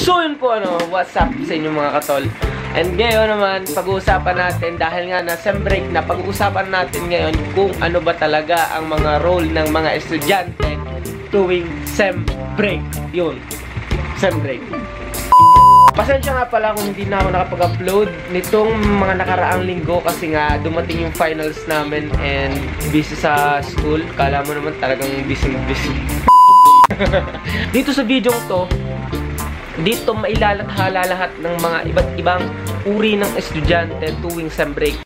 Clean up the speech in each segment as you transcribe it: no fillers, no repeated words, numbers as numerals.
So yun po what's up sa inyo mga katol. And ngayon naman, pag-uusapan natin, dahil nga na sem break na, pag-uusapan natin ngayon kung ano ba talaga ang mga role ng mga estudyante tuwing sem break. Yun, sem break. Pasensya nga pala kung hindi na ako nakapag-upload nitong mga nakaraang linggo kasi nga dumating yung finals namin and busy sa school. Kala mo naman talagang busy. Dito sa video to, dito mailalathala lahat ng mga iba't ibang uri ng estudyante tuwing sem break.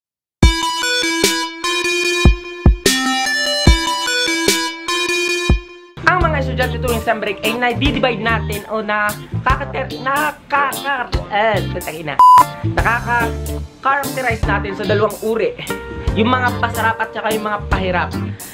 Ang mga estudyante tuwing sem break ay na-divide natin o nakaka-characterize natin sa dalawang uri. Yung mga pasarap at saka yung mga pahirap.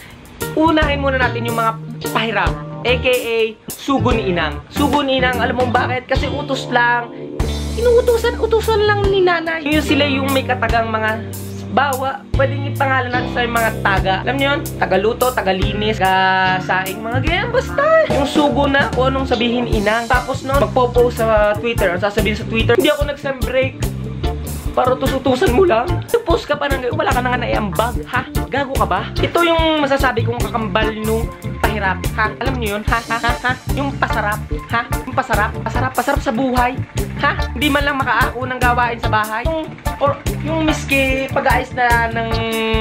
Unahin muna natin yung mga pahirap, aka sugo ni inang. Sugo ni inang, alam mo bakit? Kasi utos lang. Inuutusan lang ni nanay. Yung sila yung may katagang mga bawa, pwedeng ipangalan natin sa mga taga. Alam niyo yun? Tagaluto, tagalinis, saing, mga ganyan. Basta yung sugo na kung anong sabihin inang. Tapos magpo-post sa Twitter. Ang sasabihin sa Twitter, hindi ako nag-sem break. Para utos-utusan mo lang. Nag-post ka pa ng wala ka na nga naiambag. Ha? Gago ka ba? Ito yung masasabi kong kakambal nung pahirap. Ha? Alam niyo yun? Ha? Yung pasarap. Ha? Yung pasarap. Pasarap sa buhay. Ha? Hindi man lang makaako ng gawain sa bahay. Yung miski pag-aayos na ng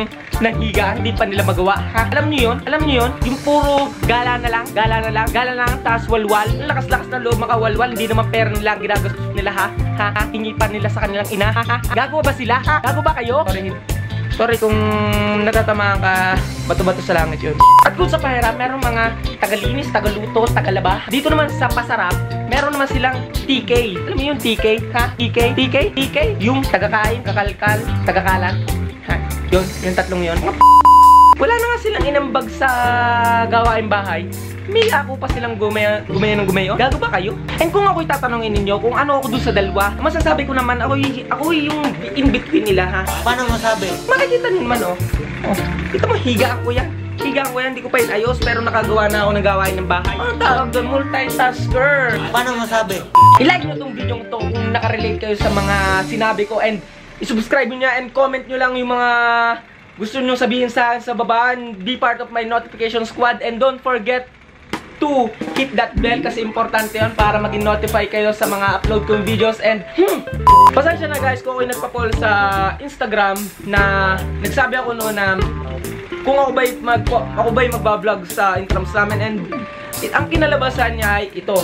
higa, hindi pa nila magawa. Ha? Alam niyo yun? Alam niyo yun? Yung puro gala na lang, tas walwal. Lakas-lakas na loob makawalwal. Hindi naman pera nila ang ginagastos nila, ha? Hingi pa nila sa kanilang ina. Gago ba sila? Gago ba kayo? Sorry kung natatamaan ka, bato-bato sa langit yun. At kung sa pahirap, meron mga tagalinis, tagaluto, tagalaba. Dito naman sa pasarap, meron naman silang TK. Alam mo yung TK? Ha? TK? Yung tagakain, kakalkal, tagakalat. Ha? Yun, yung tatlong yun. Wala na nga silang inambag sa gawain bahay. May ako pa silang gumayo. Gago ba kayo? And kung ako'y tatanungin ninyo kung ano ako dun sa dalawa, masasabi ko naman ako yung in-between nila, ha? Paano masabi? Makikita nyo naman, kita mo, higa ako yan, hindi ko pa inayos, pero nakagawa na ako ng gawain ng bahay. Ano tawag doon? Multitasker. Paano masabi? I-like nyo tong video to kung nakarelate kayo sa mga sinabi ko, and i-subscribe nyo and comment nyo lang yung mga gusto nyo sabihin sa akin sa baba, and be part of my notification squad, and don't forget to hit that bell kasi importante yun para maging notify kayo sa mga upload kong videos. And pasensya na guys kung ako'y nagpa-poll sa Instagram na nagsabi ako noon na kung ako ba'y magbablog sa intrams namin, and ang kinalabasan niya ay ito.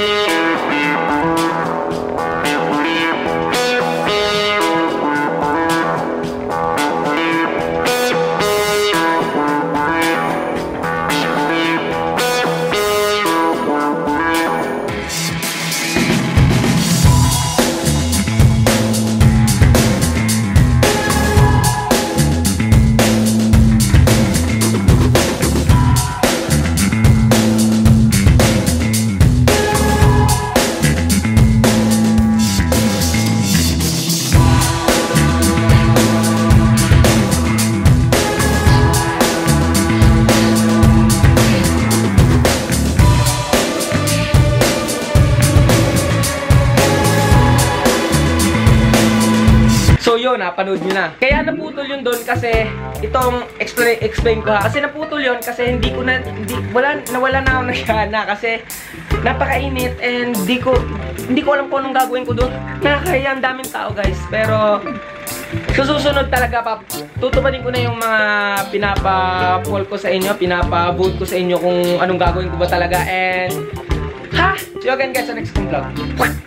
So yun, napanood nyo na. Kaya naputol yun doon kasi itong explain ko, ha. Kasi naputol yun kasi nawala na ako ng gana kasi napakainit and hindi ko alam kung anong gagawin ko doon. Nakakaya ang daming tao guys. Pero susunod talaga tutuparin ko na yung mga pinapa-poll ko sa inyo, pinapa-vote ko sa inyo kung anong gagawin ko ba talaga. And see you again guys sa next vlog.